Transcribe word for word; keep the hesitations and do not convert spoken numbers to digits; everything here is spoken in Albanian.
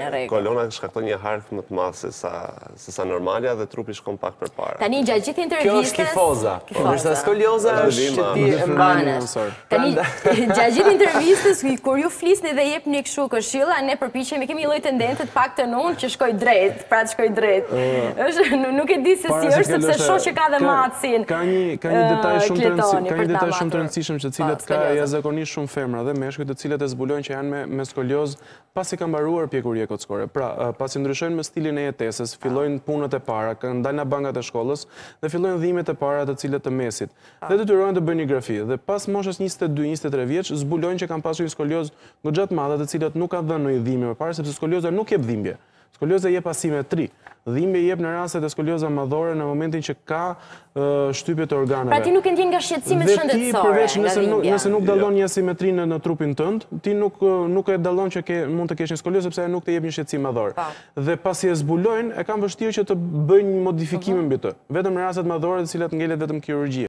kolona shkakton një hark më të madh se sa se sa normalja dhe trupi shkon pak përpara. Tani gjatë gjithë intervistës. Kjo është kifoza. Ndërsa skolioza është që ti e mbanesh. Tani gjatë gjithë intervistës kur ju flisni dhe jepni kështu këshilla, ne përpiqemi kemi lloj tendence të paktën unë që shkoj drejt, pra të shkoj drejt. Është nuk e di se si është sepse shoh që ka dhe macin. Ka një ka një detaj shumë të rëndësishëm, ka një detaj shumë të rëndësishëm që cilët ka jashtëzakonisht shumë femra dhe meshkuj të cilët e zbulojnë që janë me me skolioz pasi kanë mbaruar pjekurie kocëkore. Pra, pasi ndryshojnë me stilin e jetesës, fillojnë punët e para, kanë dalë nga bankat e shkollës dhe fillojnë dhimbjet e para të cilët të mesit. Dhe detyrohen të bëjnë një grafi dhe pas moshës njëzet e dy njëzet e tre vjeç zbulojnë që kanë pasur një skolioz goxha të madhe të cilët nuk kanë dhënë ndonjë dhimbje më parë sepse skolioza nuk jep dhimbje. Skolioza jep asimetri. Dhimbje jep në rastet e skolioza madhore në momentin që ka shtypje të organeve. Pra ti nuk e ndjen nga shqetësimet shëndetësore. Dhe ti përveç nëse nuk nëse nuk dallon një asimetri në trupin tënd, ti nuk nuk e dallon që ke mund të kesh një skoliozë sepse nuk të jep një shqetësim madhor. Dhe pasi e zbulojnë, e kanë vështirë që të bëjnë modifikime mbi të. Vetëm në rastet madhore të cilat ngelet vetëm kirurgjia.